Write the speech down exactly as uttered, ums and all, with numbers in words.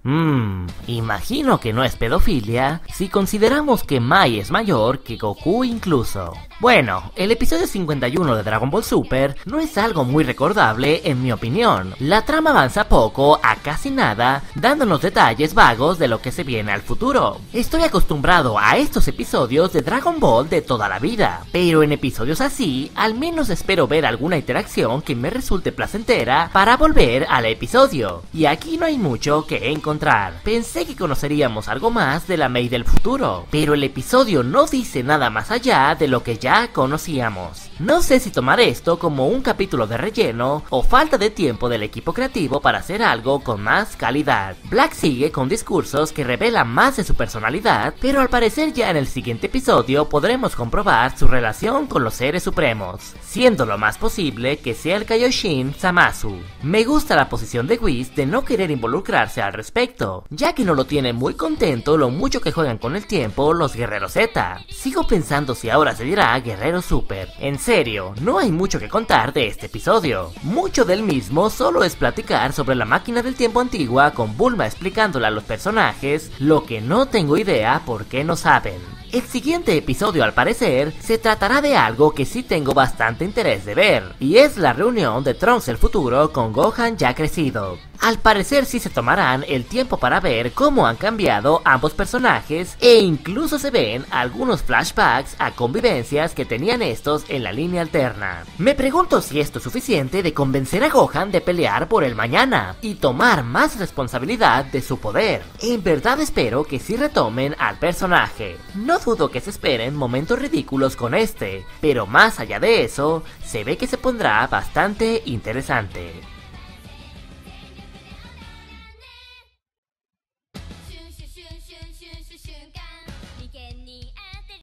Mmm, imagino que no es pedofilia si consideramos que Mai es mayor que Goku incluso. Bueno, el episodio cincuenta y uno de Dragon Ball Super no es algo muy recordable en mi opinión. La trama avanza poco a casi nada, dándonos detalles vagos de lo que se viene al futuro. Estoy acostumbrado a estos episodios de Dragon Ball de toda la vida, pero en episodios así, al menos espero ver alguna interacción que me resulte placentera para volver al episodio. Y aquí no hay mucho que encontrar. Pensé que conoceríamos algo más de la Mei del futuro, pero el episodio no dice nada más allá de lo que ya ya conocíamos. No sé si tomar esto como un capítulo de relleno o falta de tiempo del equipo creativo para hacer algo con más calidad. Black sigue con discursos que revelan más de su personalidad, pero al parecer ya en el siguiente episodio podremos comprobar su relación con los seres supremos, siendo lo más posible que sea el Kaioshin Zamasu. Me gusta la posición de Whis de no querer involucrarse al respecto, ya que no lo tiene muy contento lo mucho que juegan con el tiempo los guerreros Z. Sigo pensando si ahora se dirá Guerrero Super. En serio, no hay mucho que contar de este episodio. Mucho del mismo solo es platicar sobre la máquina del tiempo antigua con Bulma explicándole a los personajes lo que no tengo idea por qué no saben. El siguiente episodio al parecer se tratará de algo que sí tengo bastante interés de ver, y es la reunión de Trunks el futuro con Gohan ya crecido. Al parecer sí se tomarán el tiempo para ver cómo han cambiado ambos personajes e incluso se ven algunos flashbacks a convivencias que tenían estos en la línea alterna. Me pregunto si esto es suficiente de convencer a Gohan de pelear por el mañana y tomar más responsabilidad de su poder. En verdad espero que sí retomen al personaje. No dudo que se esperen momentos ridículos con este, pero más allá de eso, se ve que se pondrá bastante interesante.